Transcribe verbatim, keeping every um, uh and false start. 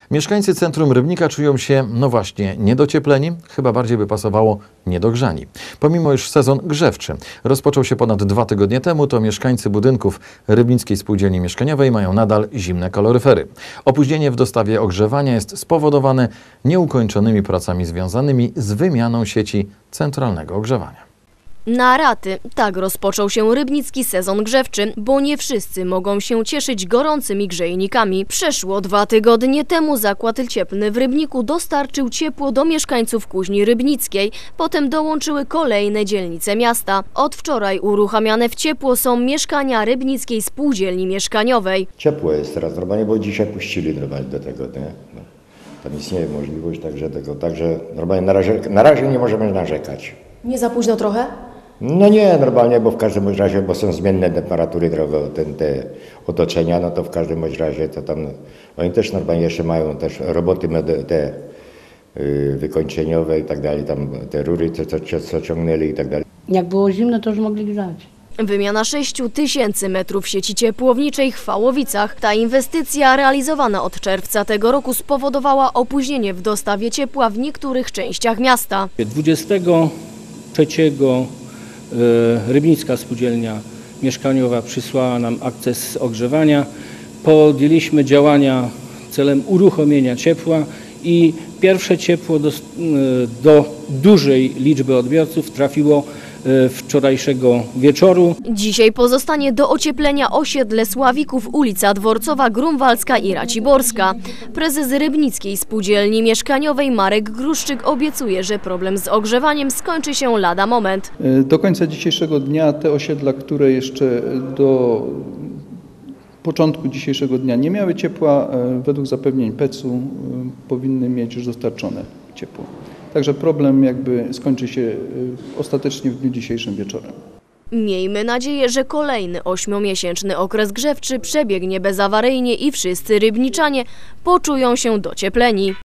Mieszkańcy centrum Rybnika czują się, no właśnie, niedociepleni, chyba bardziej by pasowało niedogrzani. Pomimo iż sezon grzewczy rozpoczął się ponad dwa tygodnie temu, to mieszkańcy budynków Rybnickiej Spółdzielni Mieszkaniowej mają nadal zimne kaloryfery. Opóźnienie w dostawie ogrzewania jest spowodowane nieukończonymi pracami związanymi z wymianą sieci centralnego ogrzewania. Na raty, tak rozpoczął się rybnicki sezon grzewczy, bo nie wszyscy mogą się cieszyć gorącymi grzejnikami. Przeszło dwa tygodnie temu zakład cieplny w Rybniku dostarczył ciepło do mieszkańców Kuźni Rybnickiej. Potem dołączyły kolejne dzielnice miasta. Od wczoraj uruchamiane w ciepło są mieszkania Rybnickiej Spółdzielni Mieszkaniowej. Ciepło jest teraz normalnie, bo dzisiaj puścili normalnie do tego, nie? No, tam istnieje możliwość także tego, także normalnie na razie, na razie nie możemy narzekać. Nie za późno trochę? No nie, normalnie, bo w każdym razie, bo są zmienne temperatury drogo, ten, te otoczenia, no to w każdym razie to tam, oni też normalnie jeszcze mają też roboty te yy, wykończeniowe i tak dalej, tam te rury, co, co, co ciągnęli i tak dalej. Jak było zimno, to już mogli grzać. Wymiana sześciu tysięcy metrów sieci ciepłowniczej w Fałowicach. Ta inwestycja realizowana od czerwca tego roku spowodowała opóźnienie w dostawie ciepła w niektórych częściach miasta. dwudziestego trzeciego Rybnicka Spółdzielnia Mieszkaniowa przysłała nam akces ogrzewania. Podjęliśmy działania celem uruchomienia ciepła i pierwsze ciepło do, do dużej liczby odbiorców trafiło wczorajszego wieczoru. Dzisiaj pozostanie do ocieplenia osiedle Sławików, ulica Dworcowa, Grunwaldzka i Raciborska. Prezes Rybnickiej Spółdzielni Mieszkaniowej Marek Gruszczyk obiecuje, że problem z ogrzewaniem skończy się lada moment. Do końca dzisiejszego dnia te osiedla, które jeszcze do początku dzisiejszego dnia nie miały ciepła, według zapewnień P E C u powinny mieć już dostarczone ciepło. Także problem jakby skończy się ostatecznie w dniu dzisiejszym wieczorem. Miejmy nadzieję, że kolejny ośmiomiesięczny okres grzewczy przebiegnie bezawaryjnie i wszyscy rybniczanie poczują się dociepleni.